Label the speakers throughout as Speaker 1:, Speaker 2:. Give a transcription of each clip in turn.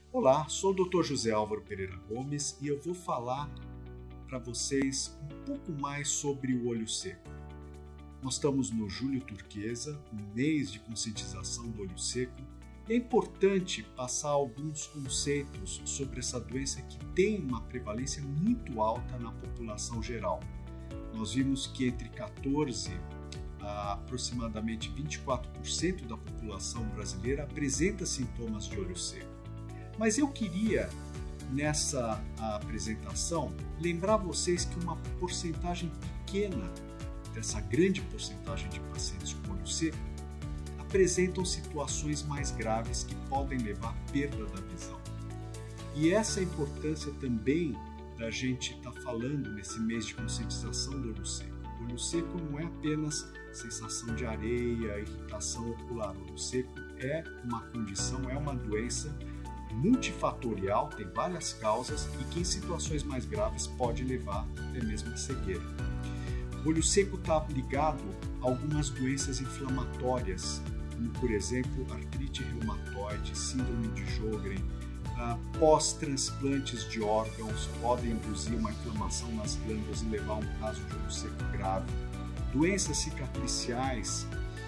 Speaker 1: Olá, sou o Dr. José Álvaro Pereira Gomes e eu vou falar para vocês um pouco mais sobre o olho seco. Nós estamos no Julho Turquesa, um mês de conscientização do olho seco, e é importante passar alguns conceitos sobre essa doença que tem uma prevalência muito alta na população geral. Nós vimos que entre 14 a aproximadamente 24% da população brasileira apresenta sintomas de olho seco. Mas eu queria, nessa apresentação, lembrar vocês que uma porcentagem pequena dessa grande porcentagem de pacientes com olho seco apresentam situações mais graves que podem levar à perda da visão. E essa é a importância também da gente estar falando nesse mês de conscientização do olho seco. O olho seco não é apenas sensação de areia, irritação ocular. O olho seco é uma condição, é uma doença multifatorial, tem várias causas e que em situações mais graves pode levar até mesmo à cegueira. O olho seco está ligado a algumas doenças inflamatórias, como por exemplo artrite reumatoide, síndrome de Sjögren, pós-transplantes de órgãos podem induzir uma inflamação nas glândulas e levar a um caso de olho seco grave. Doenças cicatriciais,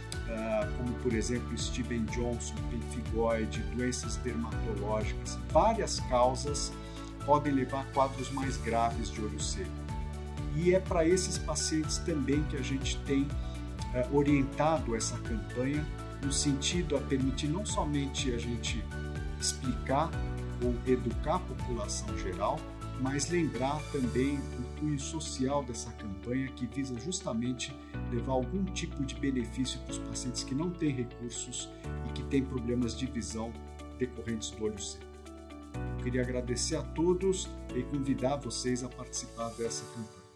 Speaker 1: como por exemplo Steven Johnson, pemphigoide, doenças dermatológicas, várias causas podem levar a quadros mais graves de olho seco. E é para esses pacientes também que a gente tem orientado essa campanha, no sentido a permitir não somente a gente explicar ou educar a população geral, mas lembrar também o cunho social dessa campanha que visa justamente levar algum tipo de benefício para os pacientes que não têm recursos e que têm problemas de visão decorrentes do olho seco. Eu queria agradecer a todos e convidar vocês a participar dessa campanha.